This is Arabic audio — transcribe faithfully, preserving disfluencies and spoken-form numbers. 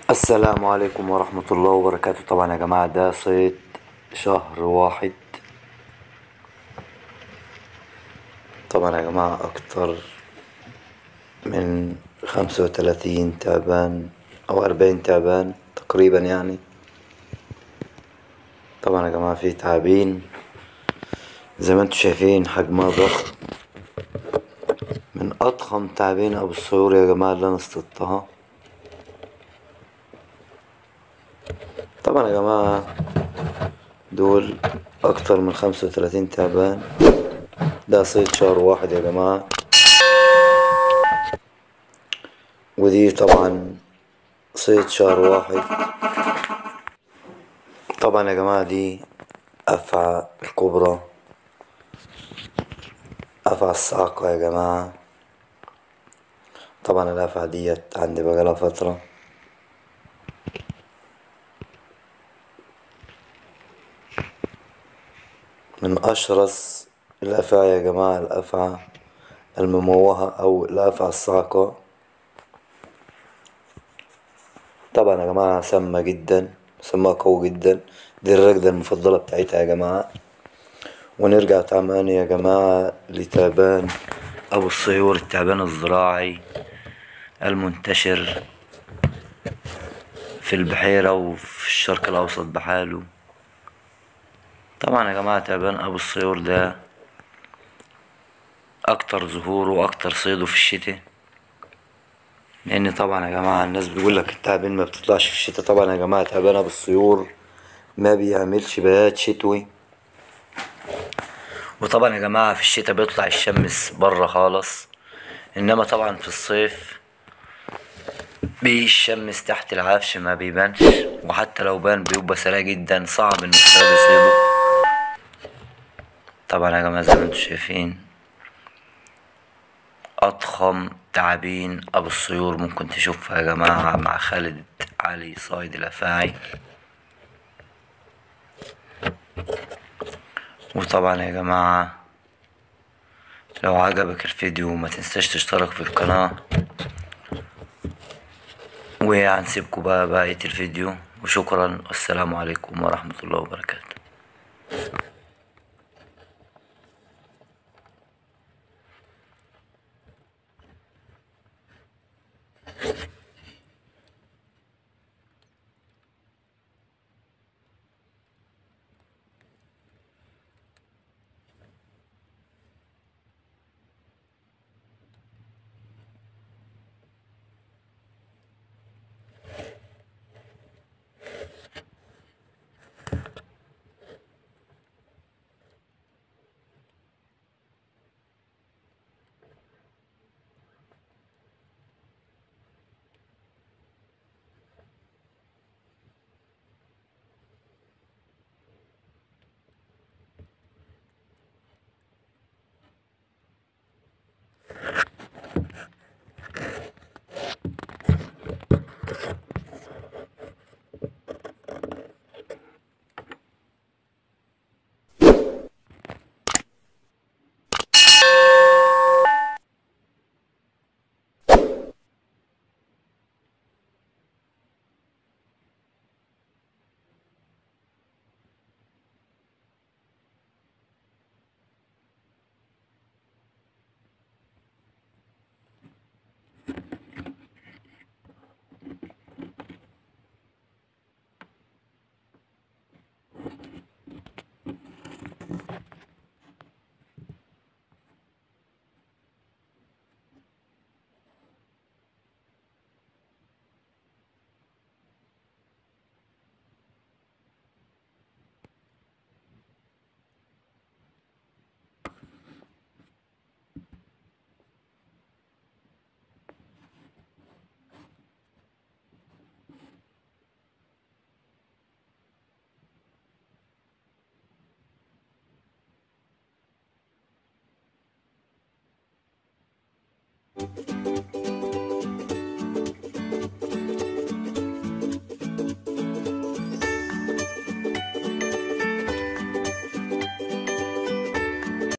السلام عليكم ورحمة الله وبركاته. طبعا يا جماعة ده صيد شهر واحد. طبعا يا جماعة أكتر من خمسة وتلاتين تعبان أو أربعين تعبان تقريبا يعني. طبعا يا جماعة في تعابين زي ما انتوا شايفين حجمها ضخم، من أضخم تعابين أبو الصيور يا جماعة اللي أنا اصطدتها. طبعا يا جماعة دول أكتر من خمسة وتلاتين تعبان. ده صيد شهر واحد يا جماعة. ودي طبعا صيد شهر واحد. طبعا يا جماعة دي أفعى الكبرى، أفعى الصعقة يا جماعة. طبعا الأفعى ديت عندي بقالها فترة. من أشرس الأفعى يا جماعة الأفعى المموهة أو الأفعى الصعقة. طبعا يا جماعة سامة جدا، سمها قوي جدا. دي الركدة المفضلة بتاعتها يا جماعة. ونرجع تعبان يا جماعة لتعبان أبو الصيور، التعبان الزراعي المنتشر في البحيرة وفي الشرق الأوسط بحاله. طبعا يا جماعة تعبان أبو الصيور ده أكتر ظهوره وأكتر صيده في الشتاء، لأن طبعا يا جماعة الناس بيقولك التعابين ما بتطلعش في الشتاء. طبعا يا جماعة تعبان أبو الصيور ما بيعملش بيات شتوي. وطبعا يا جماعة في الشتاء بيطلع الشمس بره خالص، إنما طبعا في الصيف الشمس تحت العفش ما بيبانش، وحتى لو بان بيبقى سريع جدا، صعب إن الصياد يصيده. طبعا يا جماعة زي ما انتوا شايفين أضخم تعابين أبو الصيور ممكن تشوفها يا جماعة مع خالد علي صايد الأفاعي. وطبعا يا جماعة لو عجبك الفيديو ما تنساش تشترك في القناة، وهنسيبكم بقى بقية الفيديو. وشكرا والسلام عليكم ورحمة الله وبركاته.